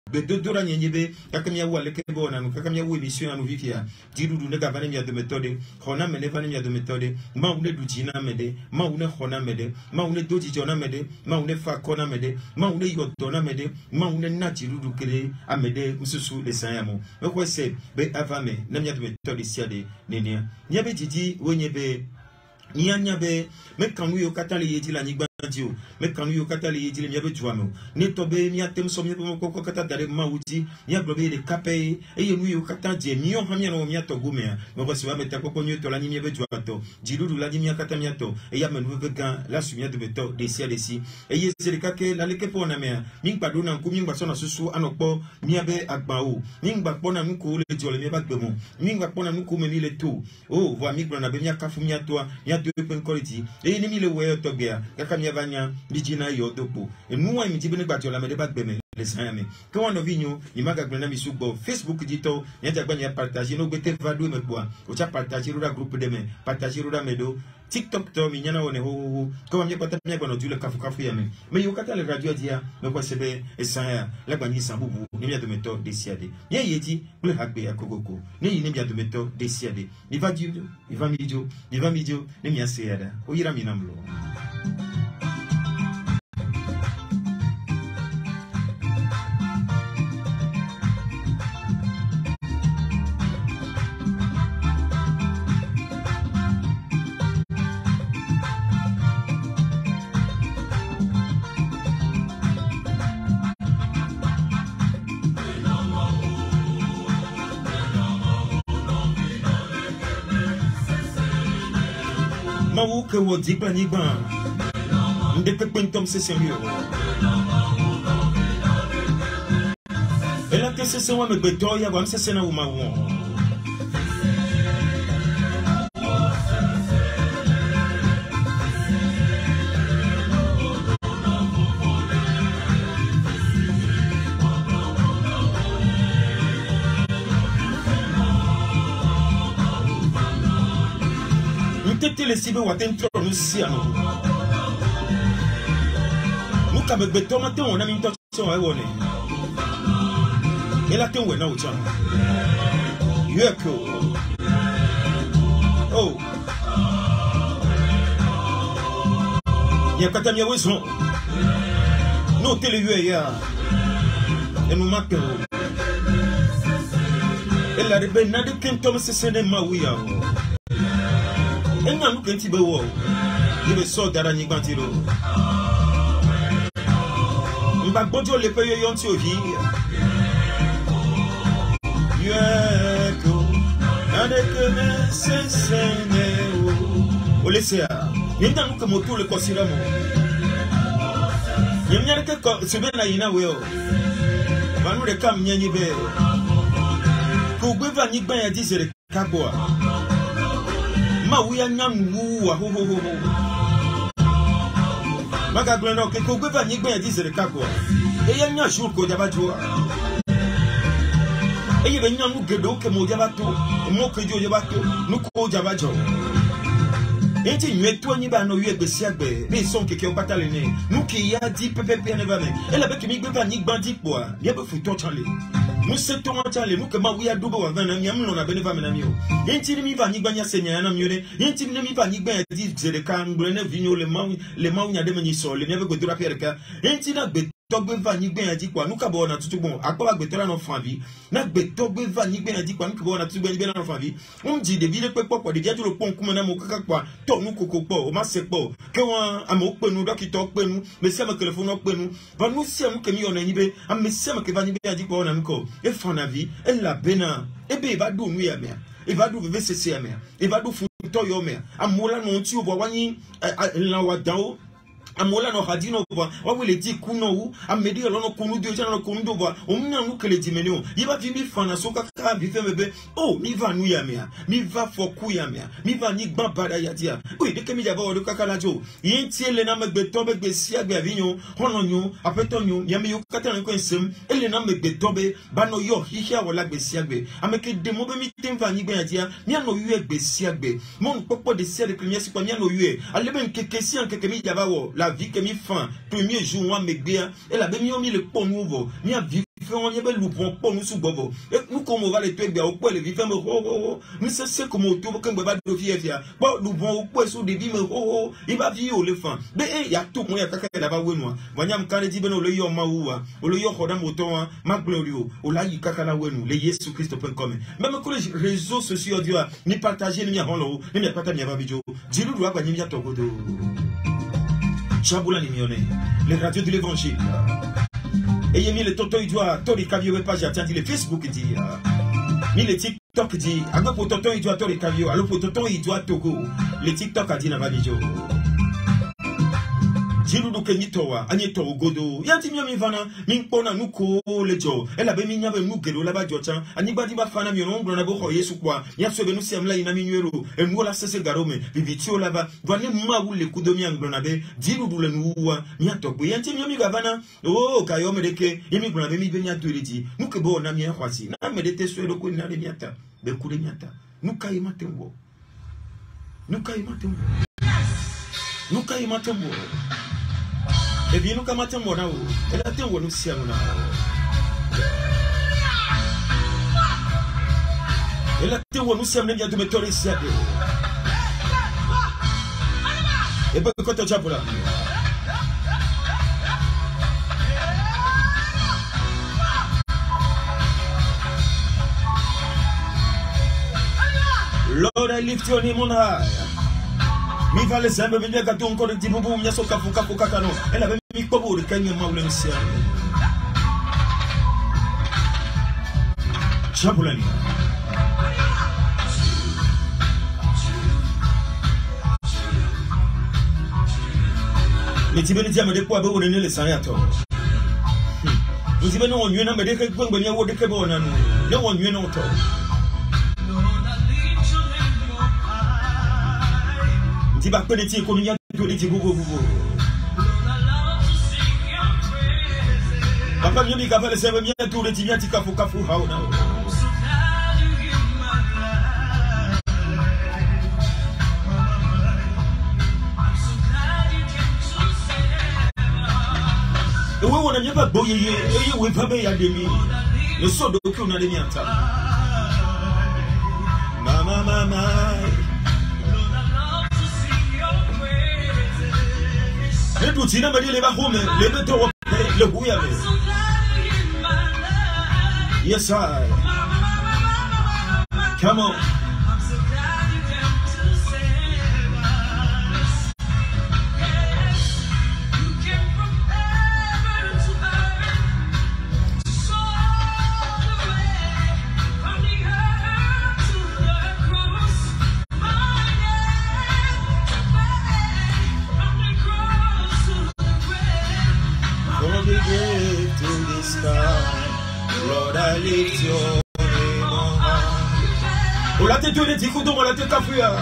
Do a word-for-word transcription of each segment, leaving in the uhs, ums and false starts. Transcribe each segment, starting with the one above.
Bedodora nyebe kakamia wa lekebo na kakamia wa émission anu vivia dirudu ne gavane mia de méthode hona mene vane mia de méthode ma une dujina mede ma une hona mede ma une doji jona mede ma une fa kona mede ma une yotona mede ma une natirudu kere amede mususu de sayamo me ko se be avame na mia de méthode siade nenia nyebe didi wonyebe nyanya be me kanu yo katale yedi la nyigba dio me kanu yo katale yedi le nyebe tuamo ne tobe mi atem so mi ko ko kata dare ma wuti nya blobe le kape e yenu yo kata die mi on hamia no mi atogo me me ko se va meta ko ko nyo to la nyebe tuato jirudu la nyimi kata mi ato e ya menu be gan la sumia de beto de sia de si e ye se le kake la le ke po na me mi gba do na nku mi gba so na susu anokpo mi abe agba o mi gba po na nku le jole mi ba gbemo mi gba po na nku me ni le to o vo mi gba na be mi akafu mi ato ya deux points quality et ni mi le we to bia kaka mi avanya bijina yo dopo e nuwa mi tibene gbatio la me de ba gbeme le sayame ko won vinyo ni maga gbena mi sugbo Facebook dito nya jagba nya partager no gbete vado me boa o cha partager ura groupe de me partager ura medo TikTok to mi nyana wone ho ho ko mi kwata mi gbono dule kafu kafu ya me me yo kata le radio dia me ko sebe e saya la gba ni sambubu ni mi adometo de siade ye yeti ble hagbe ya kokoko ni ni mi adometo de siade ni va dio ni va midio ni va midio ni mi asiada o yira mi namlo Mawu ke wo di plan igban nde pe pe ntom se sérieux ela ke se se wa me gbeto ya wa se se na wo ma wo tete le sibe wa tentro no siano muka me gbeto ma te wona mi nto so e woni ela te we na o chan yeko oh ya kata mi weso no tele yue ya e no makero ela rebe na de kento me se sene ma wiya enga mu kenti be wo ibe so dara ni gbantiro mba gbojo le pe yoyon ti ohi yeko ade ke me sesene o olesia ninda mu ke moto le kosira mo nyanya ke ko sebe na yina we o banu de kam nyanyi be ko gbeva ni gban ya di sere kagboa ma wuya nyamu wa ho ho ho maga gleno ke ko gbeva ni gban ya di sere kagboa e ya nya shur ko jaba jo e ye be nyamu gedo ke mo jaba to mo ke jo jaba to nu ko jaba jo enti nweto ni ba no yu egbesi agbe be son keke o patale ni nu ki ya di pepepe ne va me e la be ke mi gbeva ni gban di po a ye be fu to chanle nous c'est ton chale nous que ma oui a double wa vana nyam no na beneva me na mi o enti ni mi va ni gbanya senya na mi o de enti ni mi va ni gban di zere ka ngbre na vinyo le ma le ma nya de me so le ne be godura pierre enti na gbe togbe va ni gban di kwa nu ka bo na tutu bon akwa gbe tora no fanvi na gbe togbe va ni gban di kwa nu ka bo na tutu gbe na no fanvi on di de vile pe popo de dia lo pon kuma na mo kaka kwa to nu koko po o ma se po ke won amo pe nu dokito pe nu me se ma telephone o pe nu ba nu se mu ke mi ona ni be am me se ma ke va ni gban di kwa na nko e fa na vi e la bena e be ba do nu ya me e va do ve se se me e va do fu to yo me amola no ti o bo wani la wa dan amola no hadino va wa wele di kuno wu amedi lo no kunu de jana no kunu do va o mna nu kele di menio yi ba vi mi fana so ka ka bi fe mebe oh mi va nu ya me mi va foku ya me mi va ni gban bada ya dia o de ke mi ja ba o do kaka la jo yin ti ele na megbe to be gbe si agbe avinyo hono nyu apeto nyu ya mi yo kata nko ensem ele na megbe to be ba no yo hihia wala gbe si agbe ameke de mo be mi tem va ni gbe ya dia mi no yu egbe si agbe mo popo de si de premier si kwa mi no yu ale ben keke si an keke mi ja ba wo la vie que mi fin premier jour moi me bien et la be mi o mi le pon nouveau mi a vie vivre on y a nous prend pas nous sous bobo et nous comme on va les tuer bien au poil les vivre mais oh oh mais c'est c'est comme au tout quand on va de fier fier bon nous prend au poil sous des vies mais oh oh il va vivre le fin mais il y a tout moyen kaka là bas wenu wanyam kan dit ben o le yo mawa o le yo khoda moto ma glorio o la yi kaka na wenu le yesu christ point com même que les réseaux sociaux audio ni partager ni avant lo ni partager ni vidéo dilu doit ba ni ya tokodo Chabula ni mione les radios de l'évangile et il mis le toto il doit tori kavio page attend le Facebook dit ni le TikTok dit aga pour toto il doit tori kavio alors pour toto il doit Togo le TikTok a dit na vidéo Jirudu kenitowa anyeto godo yanti mi vana mi pona nuko lejo ela be mi nyabe mugelo la ba jocha anibadi ba fana mi no na bo yesu kwa ya so be nu semla ina mi nwero enu la sese garome bibitio la ba dwane ma wule kudomi anglo be jirudu le nuwa mi atogbo yanti mi mi gavana o kayo medeke yemi glo na be mi be nya toridi nuke bo na mi kwasi na medete so do ko na le miata be kure miata nuka imatembo nuka imatembo nuka imatembo et bien nous comme attends mona ou elle attend ou nous si amona elle attend ou nous si amena de mettre ici à et ben quand tu as pour là Lord, I lift your name on high. Mi va les amis venir gâteau encore de boubou mi so kafu kafu kakano elle avait mis kobo de kanya maule monsieur Chabulani mais tu veux dire mais de quoi on est les sanato nous dit non on y na me de que bon ya wo de que bon na no on y no to tu vas connaître les communiants de les boubou boubou. Papa mieux qu'à faire les services bien tous les tibias tika fou kafou hauna. Et oui on a bien pas boyer et oui pas bien demi. Le saut de qu'on a demi ata. Mama mama. Les tout il n'a pas dit les bahoumes, les deux le bouillard. Yes I. Come on. On l'a tête de l'éthique ou on l'a tête à fuir.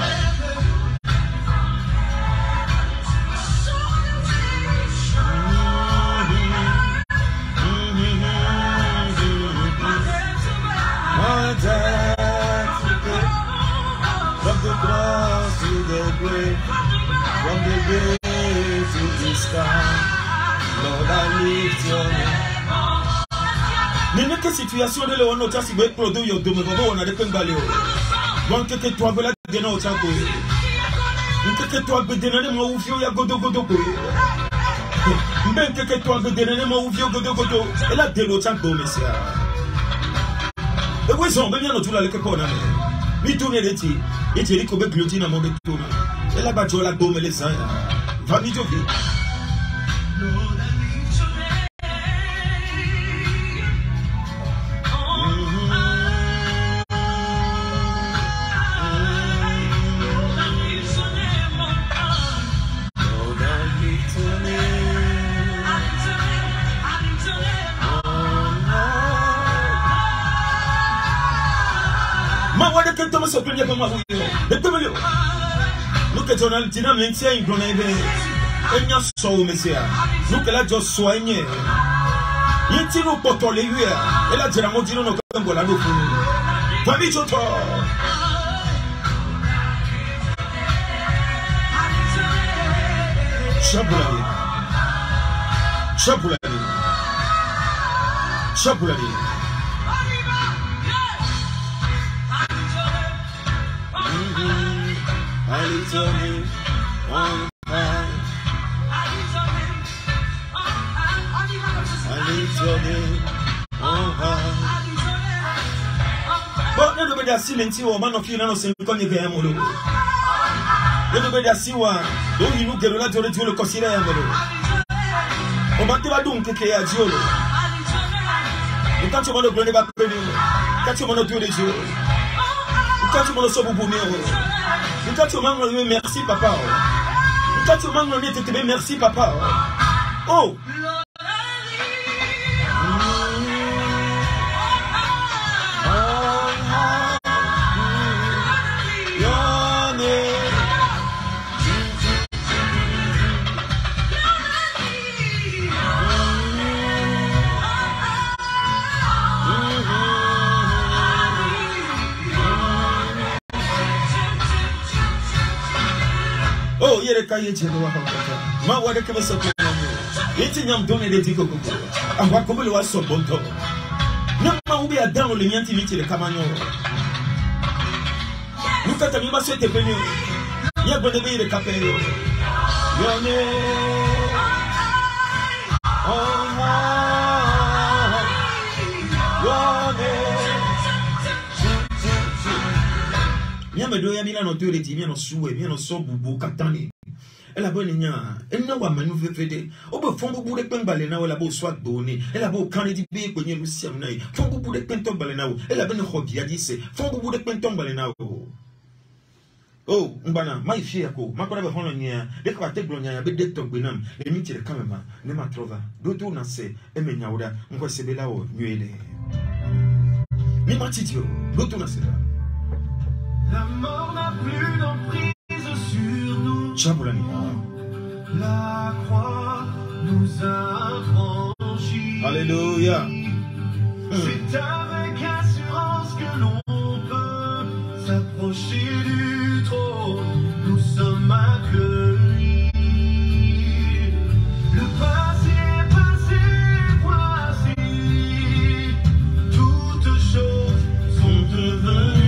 From the cross to the grave, from the grave to the sky, Lord I lift your name. N'est que situation de l'eau, notre si vous produit au domaine, on a des pengalés. Bon, que toi, voilà, de nos chapeaux. Que toi, de dénonner mon ouvio, ya godo godo. Même que toi, de dénonner mon ouvio, godo godo. Et là, de l'autre chapeau, monsieur. Et oui, on va bien notre la lekona. Mi tourner les tis. Et tu dis qu'on veut glutine à mon retour. Et là-bas, tu as la gomme et les seins. Va vite, ok. So premier comme moi de deux nous que journal dina maintien une grande et nya so monsieur nous que la jo soigner yiti no potole yu et la dira mo dino no kambo la do funu fami choto Chabulani Chabulani Chapulani. I lift your name on high. I lift your name on high. But no be that silent you man of you no say kon you am lo. No be that see one. Don't you look at la jore jole consider am lo. O ba te ba dun keke ya jiolo. Quand tu m'as le blonde va prendre. Quand tu m'as le tour de Dieu. Quand tu m'as le sobo bonheur. Quand tu m'as le merci papa. Quand tu m'as le te te merci papa. Oh. Oh, yere kaye chelo wa hakata. Ma wade kebe so ko na yo. Eti nyam donne de diko koko. Amba ko bele wa so bonto. Na ma ubi adan le nyanti miti le kamanyo. Luka ta mi ba so te peni. Ya bode be re kape yo. Yo ne. Oh ha. Yo ne. Me do ya mina no to re ti mi no suwe mi no so bubu katani ela bo nya ena wa manu fefede o be fon bubu de pen bale na wala bo swat doni ela bo kan di be ko nyelu siam na yi fon bubu de pen ton bale na wo ela be no hobby ya dise fon bubu de pen ton bale na wo oh mbana mai fie ko makora be hono nya de ka te blo nya be de ton gbenam e mi tire kamema ne ma trova do do na se e me nya woda nko se be la wo nyele mi ma titio do do na se La mort n'a plus d'emprise sur nous. Chapulani. La croix nous a franchis. Alléluia. C'est avec assurance que l'on peut s'approcher du trône. Nous sommes accueillis. Le passé est passé, voici. Toutes choses sont devenues.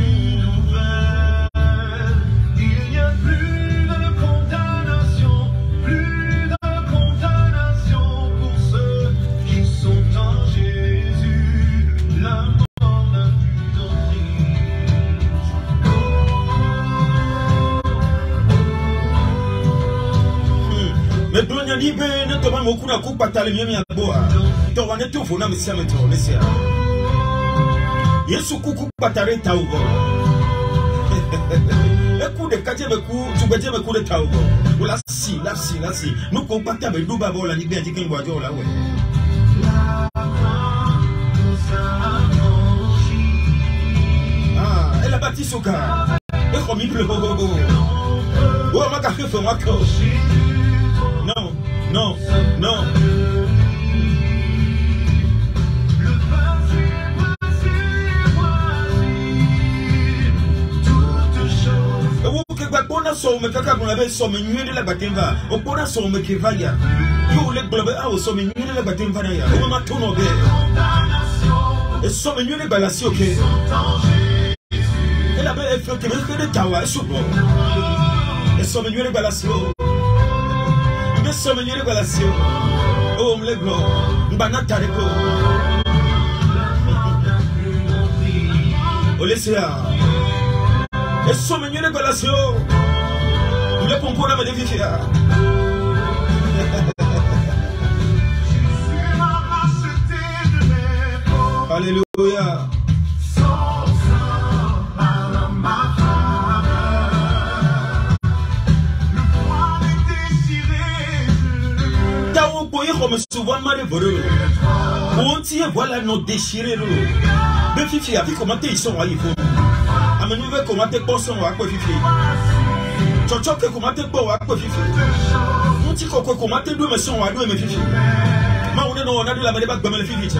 Mais Bronya ni be ne to ma moku na ku patale mi ya boa to wa ne to fo na mi sia metro ne sia Yesu ku ku patare taugo e ku de kaje be ku tu beje be ku de taugo wala si la si la si no ko patale be du ba bola ni be ati kin gwajo la we ah elle a bâti soka e ko mi ple bogo bogo o ma ka fo ma ko non, non, non. Le passé, passé, voici. Toutes choses. Et vous que vous avez so me kaka vous avez so me nuit de la batemba. Au pona so me kevaya. You le globe ah so me nuit de la batemba ya. Vous ma tono be. Et so me nuit de balasi OK. Elle avait fait que me de tawa soubo. Et so me nuit de balasi. So many revelation. Oh, me glo. Mbana tareko. Olesia. Et so many revelation. Le pompo na me defia. Alléluia. Comme souvent mal volé. On tient voilà nos déchirés. Mais Fifi a vu comment ils sont à l'ifo. A me nouvelle comment t'es bon son à quoi Fifi. Chocho que comment t'es bon à quoi Fifi. On dit quoi comment t'es deux mais son à deux mais Fifi. Ma on est non on a de la manière de me Fifi.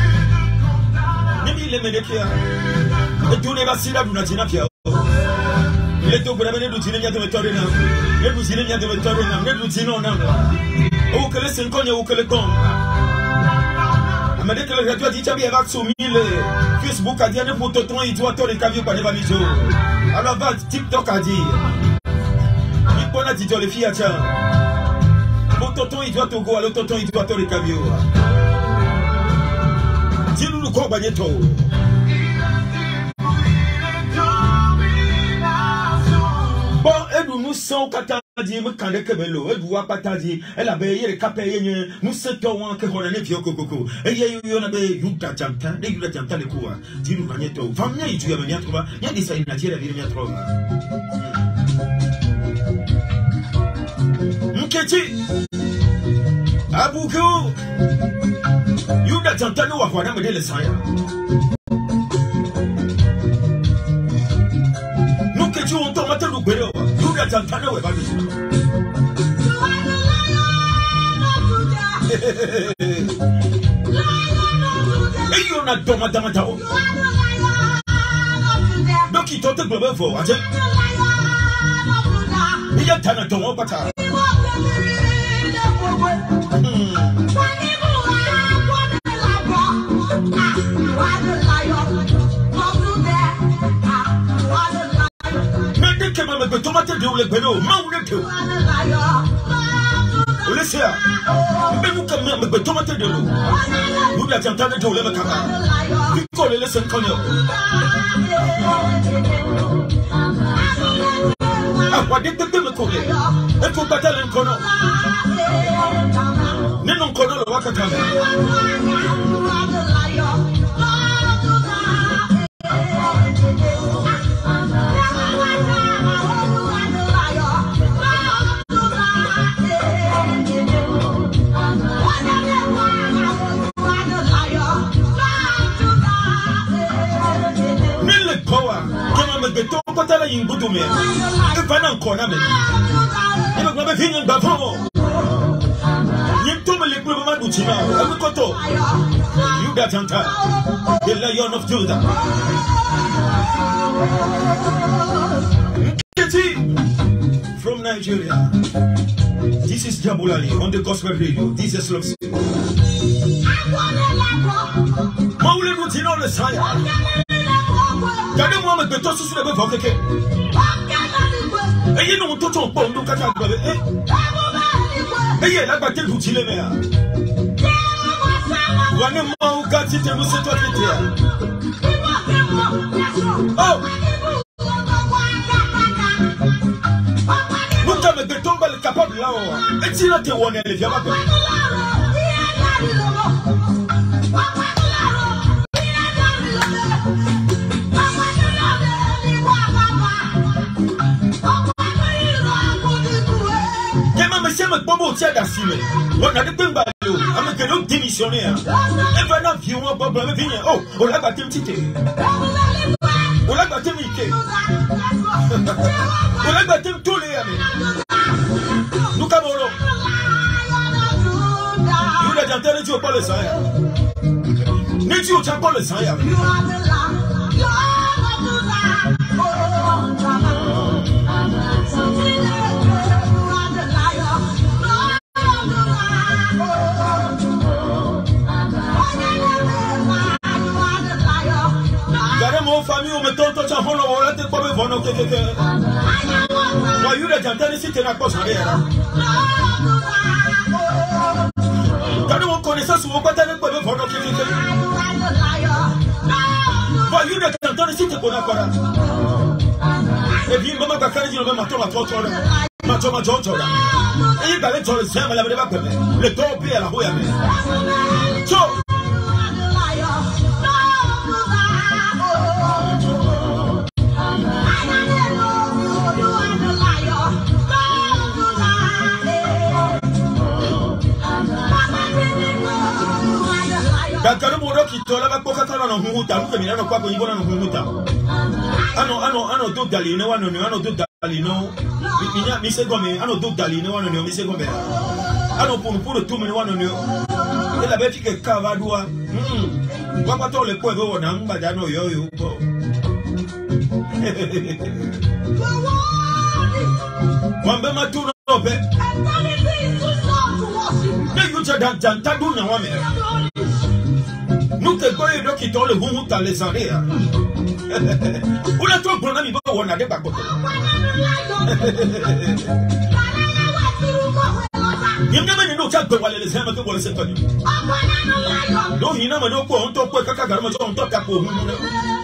Nemi le medekia. Et tout n'est pas si là vous n'avez pas pia. Les deux pour la manière de dire n'y a de méthode là. Les vous dire n'y a de méthode là. Les vous dire non non. Ou que les cinq ans ou que le temps. Amade que le radio dit Tchabi avec soumis Facebook a dit ne pour tonton il doit tourner camion par les bamijo. Alors va TikTok a dit. Il pona dit les filles tiens. Pour tonton il doit Togo alors tonton il doit tourner camion. Dis-nous le corps bagneto. Bon, et nous nous sommes dit, me kande kebelo, et vous pas dit, elle a payé les capés, nous sommes que on a né vieux coco, et y en a des yuta jamta, des yuta jamta les coups, dis nous magneto, famille, tu as bien trouvé, il y a des signes naturels à vie bien trop. Muketi, Aboukou, yuta jamta no wakwana me les signes. Muketi, on tomate le bélo. Et you not doma dama tao. Donc il tente le global fort. Il y a tant de temps pas ça. Que me me tomate de le bélo, maouné que. Laissez là. Mais vous comme me tomate de l'eau. Vous la tentez de le macaba. Vous collez le cinq ans. Ah, quoi dit de me coller. Et pour battre un cono. Ne non cono le wakatame. In Budume, the Panan Corname. Never got a thing in Bavo. You told me, Maduchina, Abukoto. You got Anta, the Lion of Judah. From Nigeria. This is Jabulani on the Gospel Radio. This is Love. Maule Rutino the Sire. Quand moi me beto sur le beau keke. Et il nous tout ton pont nous kaka bébé. Et il a battu l'outil les mères. Wane ma ou gati te nous c'est toi qui t'es. Oh. Nous t'as me beton bal capable là. Et tu l'as te wone les viens pas. Bobo tia d'assumer. On a des pembalo. Avec que l'autre démissionnaire. Et maintenant, vieux, on va pas venir. Oh, on l'a battu un petit peu. On l'a battu un petit On l'a battu tous les amis. Nous, Camolo. Nous, la janté, ne tue pas le sang. Ne tue pas le sang. Famille, on me tente de faire le volant de quoi me vont au kéké. Moi, il y a des gens qui sont là pour s'en aller. Quand on connaît ça, souvent, pas de quoi me vont au kéké. Moi, il y a des gens qui sont là pour s'en aller. Et puis, maman, quand elle dit le même matin, ma trop trop là. Ma trop ma trop trop là. Et il va aller sur le sein, mais la vraie pas permet. Le temps pire à la rue à mettre. Ciao. Kakaro moro kitola ba poka kana no humuta ruke mirano kwa ko ibona no humuta ano ano ano do daline wano no ano do dalino minya mise gome ano do daline wano no mise gome ano punu punu tu mene wano no ela be fike kava dua mm kwa pato le kwa go na mba dano yo yo po Wambe matuno be ne yuja dan dan tadu na wame boy do ki to le hu ta le sare ya. Ula to gbona mi ba wona de ba ko. Yemna me no cha gbe wale le se ma ke wole se to ni. Do hina ma do ko on to ko kaka garama on to ta ko hu no.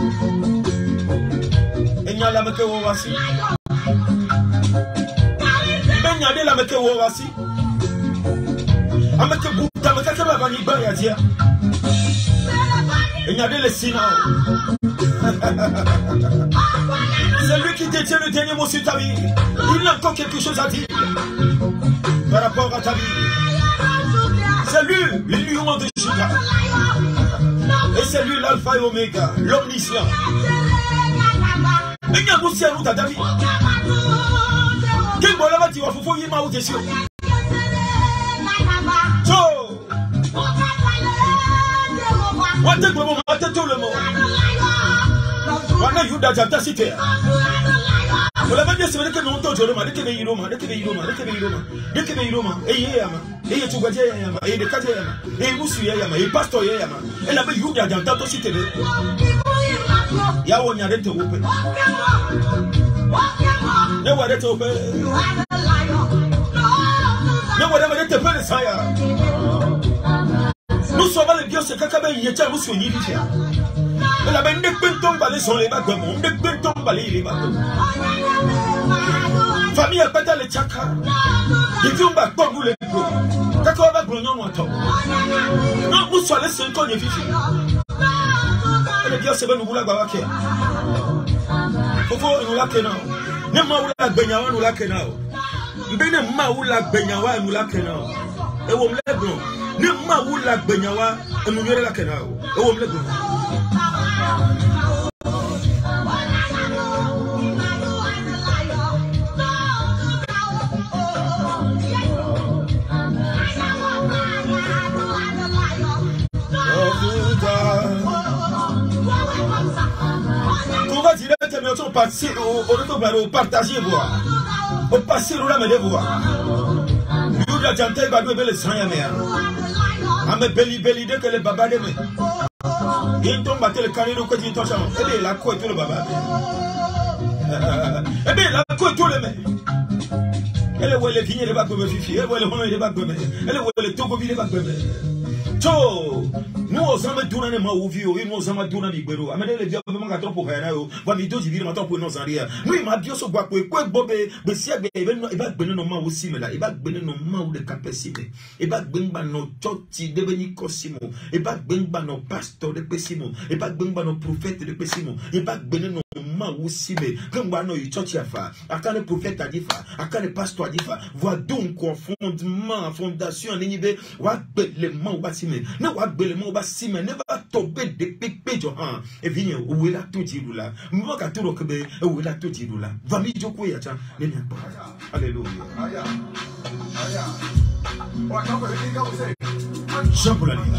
Enya la me ke wo wasi. Benya de la me ke wo wasi. Ameke buta me kaka ba ni ba ya dia. Enya de le sina. C'est lui qui détient le dernier mot sur ta vie. Il a encore quelque chose à dire par rapport à ta vie. C'est lui, le lion de Juda. Et c'est lui l'alpha et oméga, l'omniscient. Mais il y a aussi un autre à ta vie. Quel bon là-bas tu vas faut y ma ou t'es sûr. So, moi t'es pour moi t'es tout le monde. Wana Yuda jata cité. Vous l'avez dit, c'est vrai que nous t'en Roma, de que veille Roma, de que veille Roma, de que veille Roma, de que veille Roma, et yama, et tu gagne yama, et de kaje yama, et musu yama, et pasteur yama, et la veille Yuda jata cité. Ya wonya de te open. Ne wa de te open. Ne wa de te pele saya. Nous sommes les dieux, c'est kakabe yecha musu yibia. La bande de Penton balé sont les bagues, de Penton balé les bagues. Famille a pas les tchaka. Les vieux bagues pour vous les gros. D'accord, va grognon ou attends. Non, vous soyez cinq ans et fifi. Les gars, c'est bon, nous la bavake. Faut nous la kenao. Ne ma ou la benyawa nous la kenao. Bene ma ou la benyawa nous la kenao. Et on me l'a bon. Ne ma ou la benyawa et nous la kenao. Et on me l'a bon. On passer au partager voir au passer au la me voir nous la janté ba do bele san ya me ame beli beli de que le baba de me il tombe battre le carré ko di toncha e be la ko to le baba e be la ko to le me ele wele vigne le ba ko me fifi ele wele hono le ba ko me ele wele to ko bi le ba ko me to nous osons donner les mots vieux, nous osons donner les béros. Amenez les dieux, nous avons trop rien. Va vidéo du vidéo, maintenant pour nous en rire. Nous il m'a dit sur quoi quoi bobé, mais si il va venir nos mains aussi mais là, il va venir nos mains de capacité. Il va venir nos choti devenir cosimo. Il va venir nos pasteurs de pessimo. Il va venir nos prophètes de pessimo. Il va venir nos mains aussi mais comme va nos choti à faire. À quand le prophète a dit faire, à quand le pasteur a dit faire. Vois donc au fondement, fondation, l'univers, va les mains au bâtiment. Ne va les mains si mais ne va tomber de pépé Johan et venir où est là tout dit là moi quand tout le où est là tout dit là va mi joko ya cha ne ne alléluia Jean pour la vie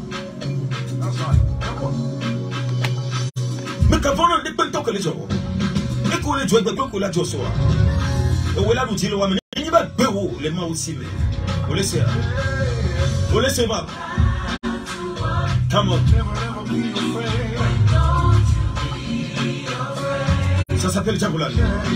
mais quand on ne peut pas que les gens et qu'on les joue de quoi la joie soit où est là tout dit là mais il va beau les mains aussi mais vous laissez vous laissez moi. Come on. Ça s'appelle Jamboulal.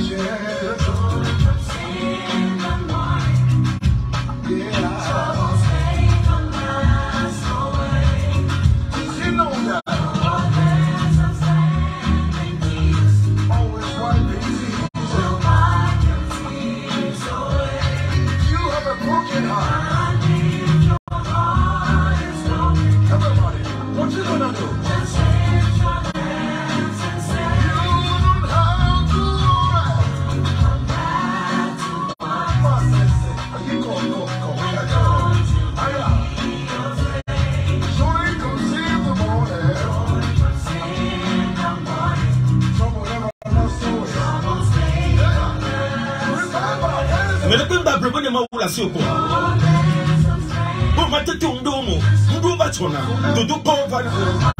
Mais le peuple va bloquer ma ou la sur quoi? Bon, ma tête on domo, on doit battre on a, tout tout pas on va.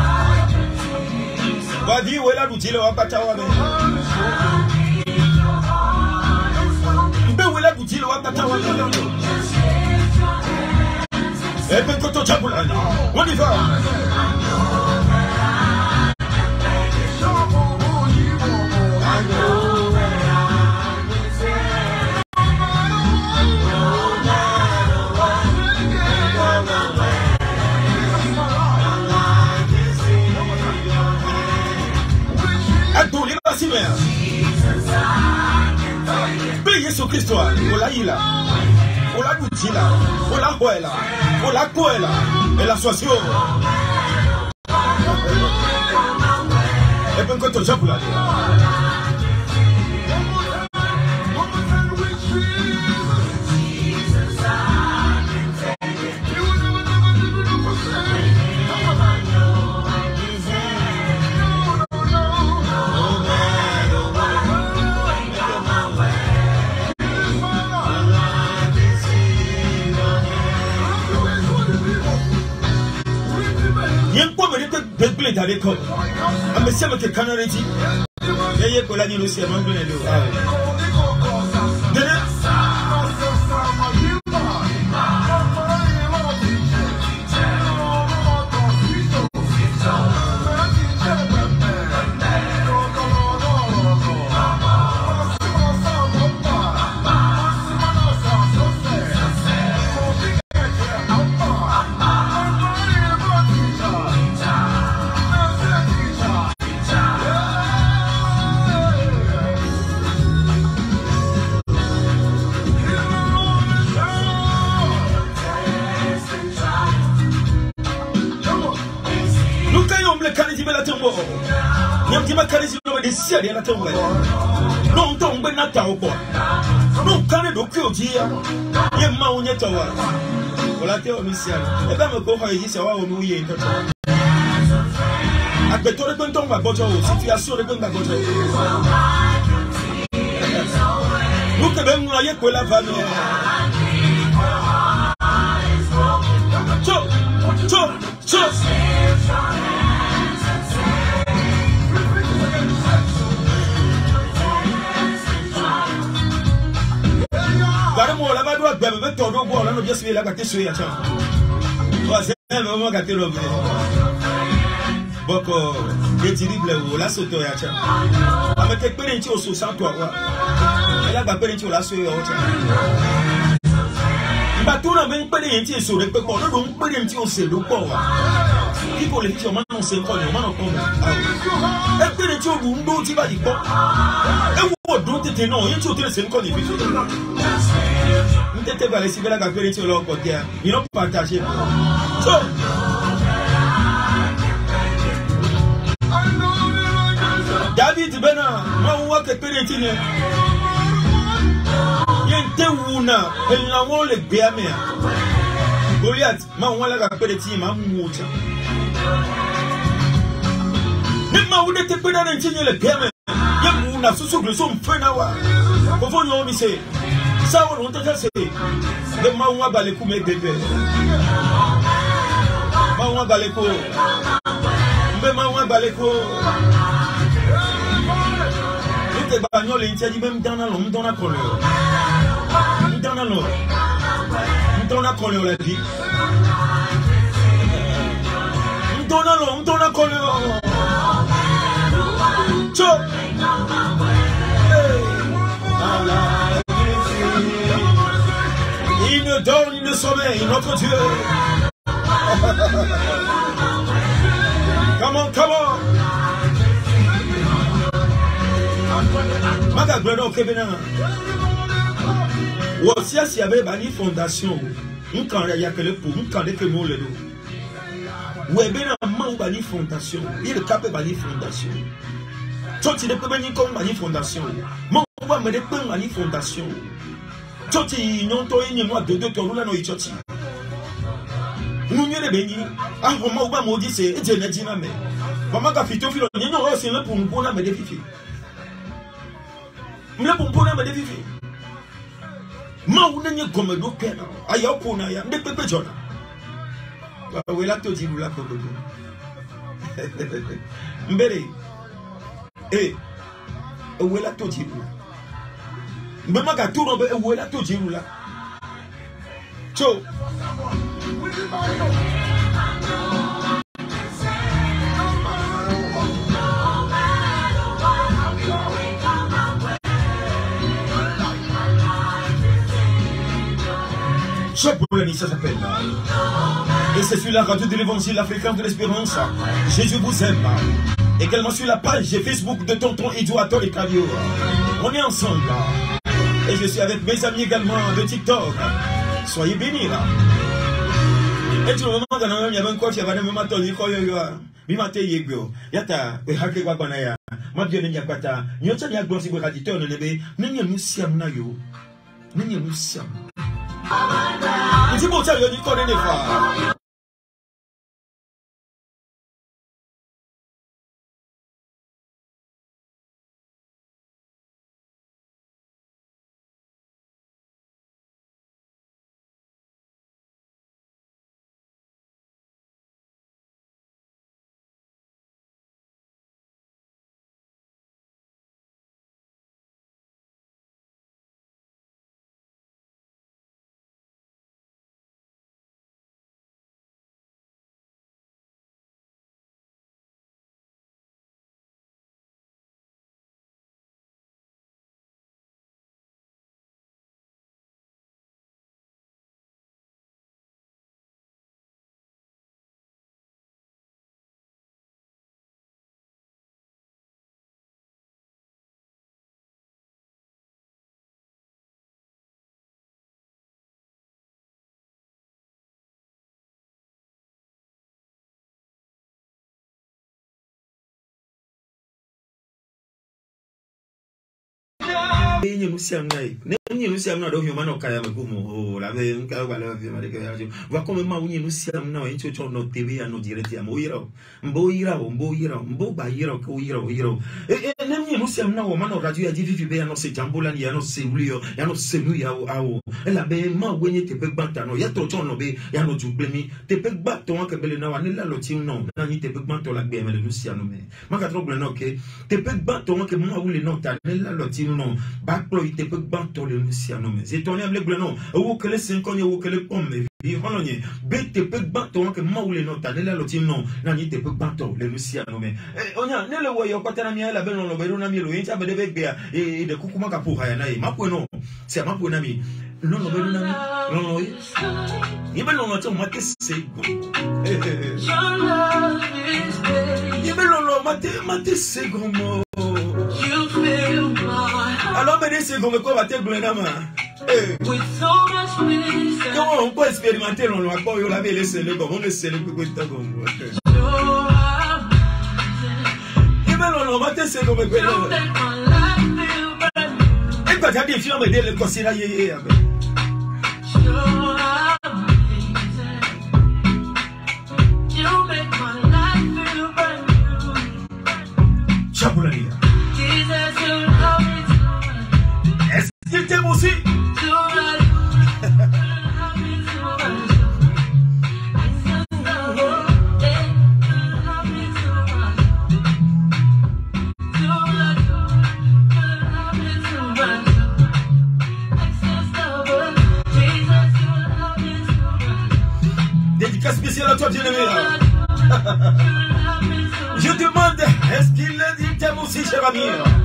Va dire où est là nous dire on va battre on a. Ben où est là nous dire on va battre on a. Et ben quand on jambule, on y va. si mère. Paye Jésus Christ, ola ila. Ola gutila. Ola huela. Ola kuela. El asociación. Et puis quand on joue là. Bébé d'aller comme un monsieur avec le canard dit et il colla ni le ciel manque le dos. Non, don't be not out. No, can it look you, dear? You mount your tower. Well, I tell Miss Sarah, if I'm a go high, this hour, no, you ain't. I bet all the gun my bottle, if you are so the gun my bottle. Look at them like a quilla family. Chop, chop, chop. Moi la doit bébé ton dos bon là nous juste la gâter sur ya cham. Toi c'est vraiment gâter le bébé. Boko est terrible ou la soto ya cham. Avec tes parents au soixante toi. Elle a parents au la sur ya cham. Ba tout na ben parents sur le pe ko no don parents au se do ko wa. People le fi man on se ko no man on ko. E parents au bu ndo ti ba di ko. E wo do tete no yin ti o tele se ko ni fi. Vous êtes allé si vous avez fait l'autre côté, ils n'ont pas partagé. So, David Bena, moi on voit que pénétine. Il y a un témouna, elle n'a pas le béamé. Goliath, moi on voit la pénétine, ma moucha. Mais moi on était pénétine le béamé. Il y a un mouna, sous le son fenawa. Comment on dit c'est? Ça on t'a fait de mawa baleko mes bébés mawa baleko mais mawa baleko tout est bagnole il dit même dans l'homme dans la couleur dans l'homme dans la couleur la vie dans l'homme dans la couleur cho il ne dort, il ne sommeille, notre Dieu. Come on, come on. Maga Greno Kebena. Wosia si avait bani fondation. Nous quand il y a que le pour, nous quand il y a que nous le dos. Webena man bani fondation. Il est capable bani fondation. Toi tu ne peux pas ni comme bani fondation. Mon va me dépendre bani fondation. Choti nyonto yenye mwa dodo torula no ichoti. Munye le benyi. Ah mama uba modi se eje na jina me. Mama ka fito filo nyenyo ro se le pumpo na me de fifi. Mle pumpo na me de fifi. Ma unenye gome do pena. Aya opona ya nde pepe jona. Ba wela to jibula ko dodo. Mbere. Eh. Wela to jibula. Même quand tout le monde est où là tout dit là. Ciao. Chaque problème ça s'appelle. Et c'est sur la radio de l'évangile africain de l'espérance. Jésus vous aime. Également sur la page Facebook de Tonton Eduardo et Cavio. On est ensemble là. Et je suis avec mes amis également de TikTok. Soyez bénis là. Et tout le monde dans le même, il y avait un coach, il y avait un moment donné, il m'a dit, il y a ta, il y a quelque chose qu'on a. Moi, je n'ai pas ta. Il y a un gros si vous avez dit, nous nous sommes là, yo. Nous nous sommes. Il dit, bon, ça, il dit, qu'on est des fois. Nous sommes là. Nous sommes là. Nous sommes là. Nous Baclo te peut banto le musiano mais et ton le blano ou que les cinq ans ou que les pommes et hologne be te peut banto que maule no ta la loti non nani te peut banto le musiano mais onya ne le woyo ko tana mi la be no lo be na mi lo yin ta be de be e de kukuma ka pour ya na ma po no c'est ma po na mi non lo be na mi non lo yi be no no to ma te se go yi be no lo ma te ma te se go mo. Alors, mais c'est comme quoi va te glenama. Comment on peut expérimenter l'on l'a pas eu la belle scène comme on le sait le coup de temps comme et ben on va te c'est comme quoi. Et quand tu as bien filmé le conseil yé Chaboulalia. Il t'aime aussi. Dédicace spéciale à toi, bien-aimé. Je demande, est-ce qu'il t'aime aussi, cher ami?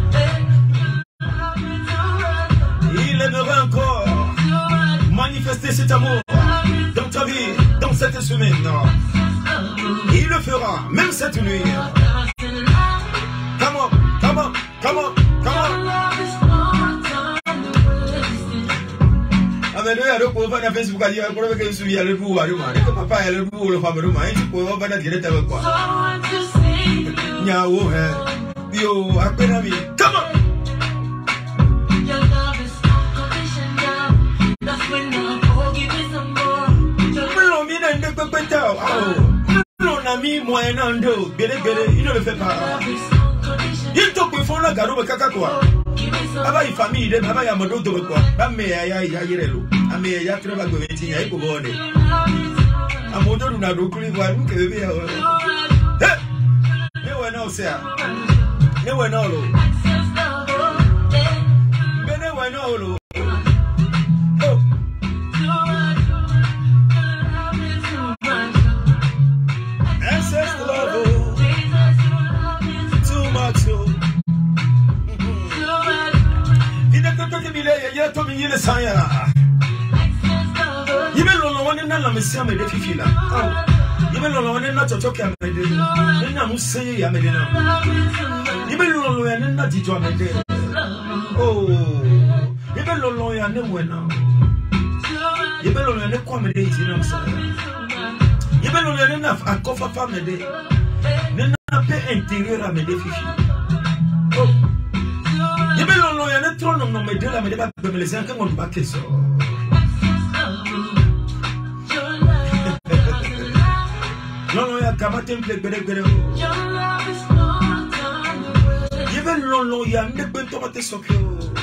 Il aimerait encore manifester cet amour dans ta vie, dans cette semaine. Il le fera, même cette nuit. Come on, come on, come on, come on. Ah mais nous, alors pour faire un Facebook, il y a un problème que je suis allé pour voir. Papa est allé pour le faire. Il faut pas faire direct avec quoi. Niao, yo, à peine ami. Come on. Mon ami moyenando, bélé bélé, il ne le fait pas. Il te peut faire la garoube caca quoi. Aba une famille de aba ya modo de quoi. Ba me ya ya ya yelo. Ame ya treba go venti ya ko bone. Amodo na do kuli wa nke be ya. Eh! Ne we na o se a. Ne we na lo. Be ne we na lo. You may not want to know me see me the fifila. You may not want to choke me. na musaye ya medena. Ibe lolo ya na jijo amede. Oh. Ibe lolo ya ne wena. Ibe lolo ya ne kwa mede ijina msa. Ibe lolo ya ne na akofa fa mede. Ne na pe intérieur amede fifi. Oh. Ibe lolo ya ne trono no mede la mede ba bemele se anka ngomba keso. Lolo ya kamate mple gbere gbere. Even lolo ya ne bento mate sokyo.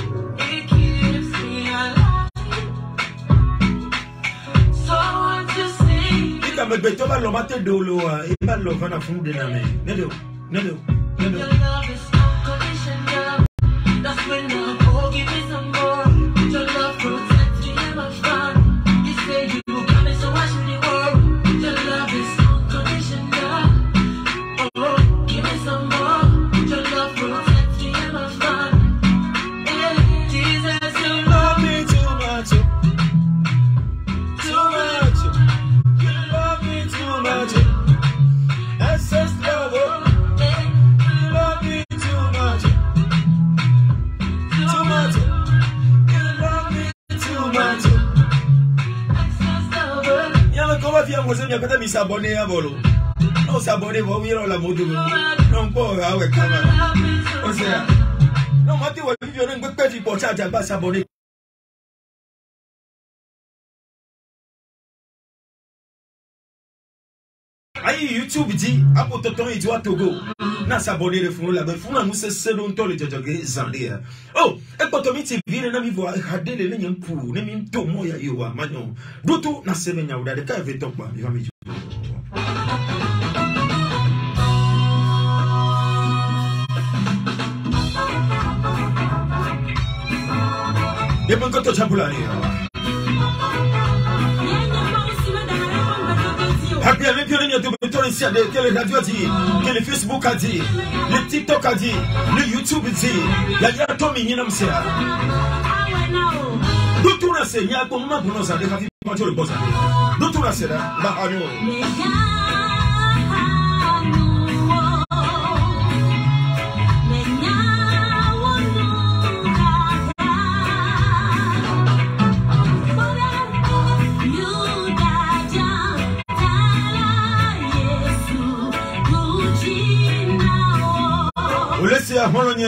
Ika me beto ba lo mate dolo a e ba lo vana funde na me. Nedo, nedo, nedo. That's when I go give me some more. Your love protects me and my fun. You say you got me, so why should you worry? Your love is unconditional. Oh, give me some more. Your love protects me and my fun. Yeah, Jesus, you love me too much. Too much. You love me too much. Excess love. You love me too much. Too much. You love me too much. Yama koma fia mwese mi akata mi sabone ya bolo. No sabone bo wiro la modu. No mpo awe kama. Osea. No mati wa vivyo ne ngwe peti po chacha ba sabone. Ayi YouTube dit apo toton e diwa Togo na s'abonner le funu la ben funu mu se se don to le jojoge zande. Oh, e poto mi ti vire na mi vo hade le nyam pu ne mi to mo ya yowa manyo dutu na se nya uda de ka ve tokba mi va mi. E bon koto chambulani. Happy avec les lignes de béton ici, que les radios a dit, que les Facebook a dit, le TikTok a dit, le YouTube dit, la yato minina msia. D'où tout la c'est, il y a un moment pour nous aller, il faut le boss. D'où tout la c'est là, bah alors. Laissez à Mologné.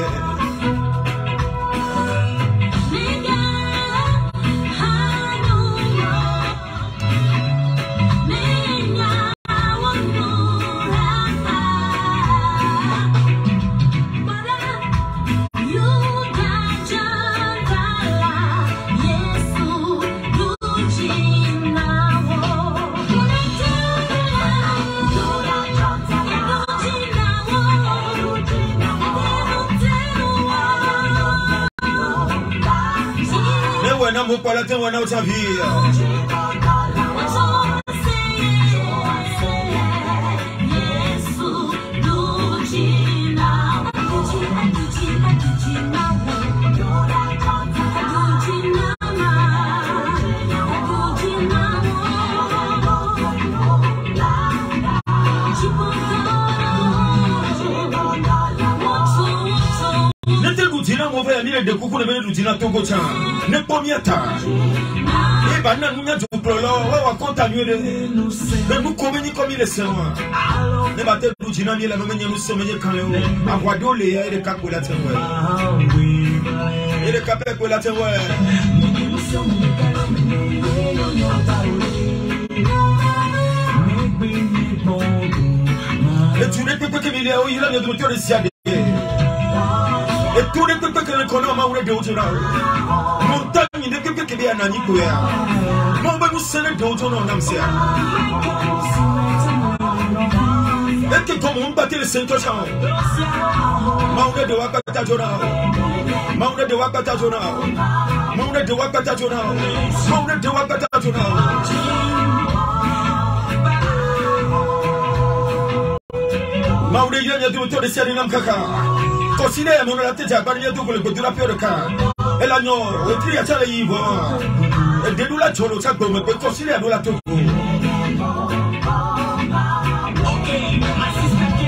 Vous parlez de moi dans vie. On va aller de coucou de Dina Togo Chan. Ne pomiata. Et banana nous de prolo, on va continuer de nous communiquer comme il est seul. Ne battez du Dina la même nous sommes quand même. À Guado les et les capola tenwe. Et les capola tenwe. Et tu ne peux pas que il y a il a le docteur de Siade. Et tous les peuples que nous connaissons, nous sommes des montagnes de peuples qui viennent à Nicoya. Nous sommes des gens qui sont et que comme on battait le Saint-Ocean, Maouné de Wakata Jona, Maouné de Wakata Jona, Maouné de Wakata Jona, Maouné de Wakata Jona. Maouné y a du tour de Sialinam Kaka. Considère mon la tête à barrière double de la peur de car. Et l'agneau, le tri à Charles Yves. Et de nous la cholo, ça peut me considérer à nous la tour. Okay, my sister.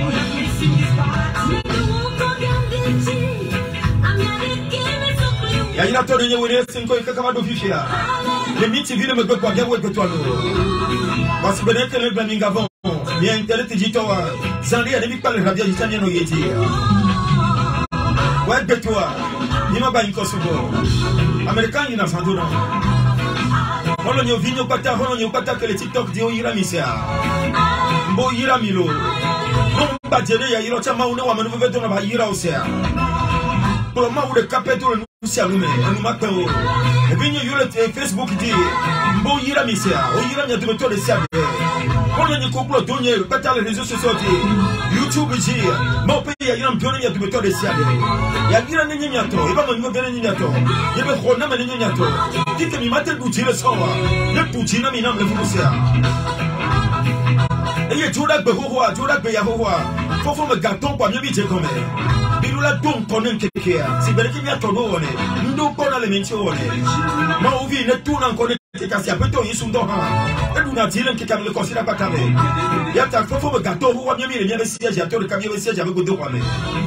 Ya ina to nye wele cinco ika kama do fifia. Le miti vile me kwa bien we toi no. Parce que ben que le ben ngavon. Bien internet jito wa. Zandi ya mi parle rabia jitanya no yeti. Ouais de toi. Ni ma ba inkosubo. American ina sando no. Holo nyo vinyo pata holo nyo pata que le TikTok dio ira misia. Mbo ira milo. Non ba jere ya iro chama une wa manu veto na ba ira osea. Pour moi ou le capétole nous si allume nous matin et puis nous le Facebook dit mbo ira misia o ira nya de de sia on ne complot donner pas les réseaux sociaux YouTube dit mon pays ya ira mbione nya de de sia ya ira nya nya to e ba mo ngene nya to ye be khona me nya to dit que mi matin du dire ça le putina mi nam le fusia et ye joda be ho ho joda be ya ho ho faut faut me gâton quoi mieux bi je comme la don konen kekea si bereki nya todo one ndo kona le menchi one ma uvi ne tuna konen kekasi apeto yisundo ha edu na tilen ke kamle kosira patame ya ta fofo be gato huwa myami le myame siège ya to le kamye siège avec godo kwame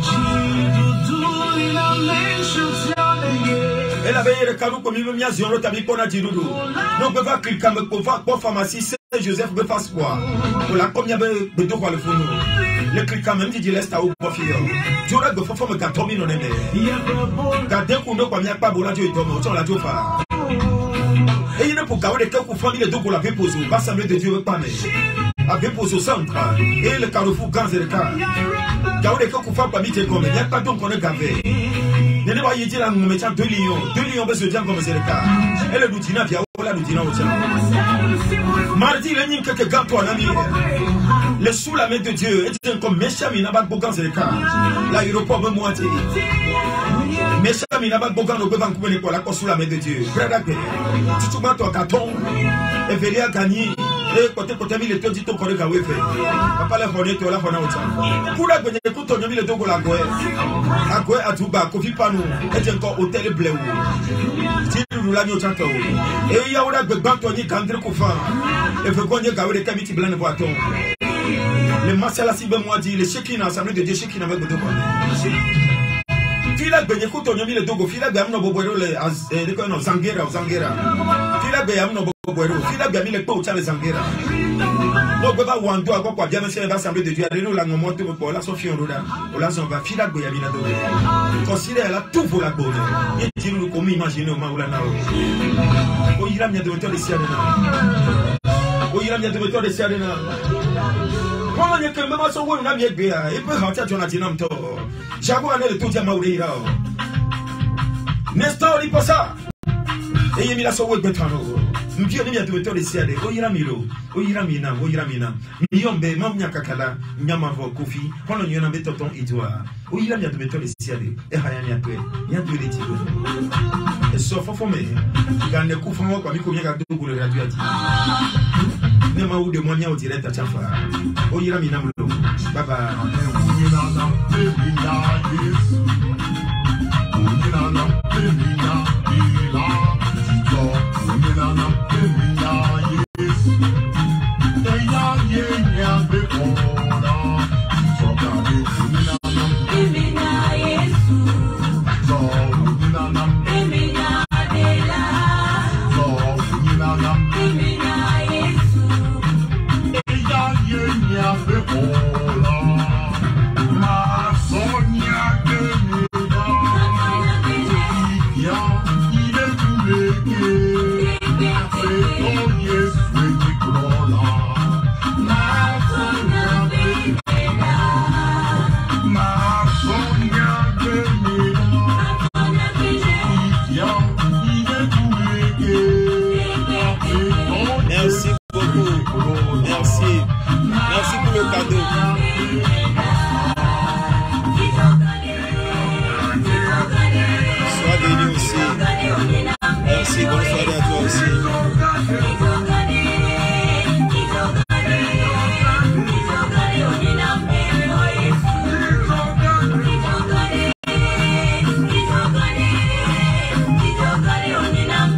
elle avait le cadeau comme il me mia zion tabi pona dirudu donc be va cliquer me pour pour pharmacie Saint Joseph be face quoi pour la combien be be do kwa le fonu le cliquer même dit laisse ta au profil Jora de fofo me gatomi no neme. Gade ku ndo kwa miakpa bola jo itomo o la jo fa. Et il ne pour gawe de quelques familles de ko la vepozo, ba semble de Dieu pas mais. A vepozo centre et le carrefour Ganzerka. Gawe de quelques familles parmi tes comme il y a pas donc on est gavé. Ne ne va y dire la nous mettant deux lions, deux lions besoin de comme Zerka. Et le lutina via la lutina au tien. Mardi le nin que gato en ami. Le sous la main de Dieu est comme Meshami n'a pas de bogan Zerka. L'aéroport me moitié. Meshami n'a pas de bogan au bevan comme l'école la sous la main de Dieu. Frère tu te mets ton carton et Vélia gagner. Et côté côté mi le to dit ton corps gawe fait. Papa la fone to la fona ota. Pour la gagner tout ton mi le dogo la goe. A goe a tuba kofi panu et encore hôtel bleu. Ti lu la nyo chanto. Et ya ora gbegban to ni kandre ko fa. Et veut qu'on y gawe de kamiti blanc ne boiton. Le masala si ben moi dit le cheki na assemblée de Dieu cheki na avec de quoi. Fila gagner ko to mi le dogo fila gam no bobo le e ko no zangera zangera. Fila gam no Fila bien mis les pots les Zangera. Donc on va wando à quoi bien monsieur l'assemblée de Dieu. Allez-nous la monte pour la Sophie Roda. On la s'en va fila goya mina do. Considère la tout pour la bonne. Et dit nous comme imaginer au maula nao. O ira mia de moteur de siadena. O ira mia de moteur de siadena. Comment est-ce que même son on a bien bien et peut rentrer dans la dynamique. J'avoue aller le tout dia maurira. Nestor il passe. Et il a son web betrano. Mbio ni de moteur de siade. O ira milo. O ira mina, o ira mina. Miombe mam nya kakala, nyama vo kofi. Hono nyona betoton idwa. O ira mia de moteur de siade. E haya ni apwe. Nya de leti. E so fofo me. Gande ku famo kwa miko miaka dogo le radio ati. Ne ma ou de monya o direct a chafa. O ira mina mlo. Baba.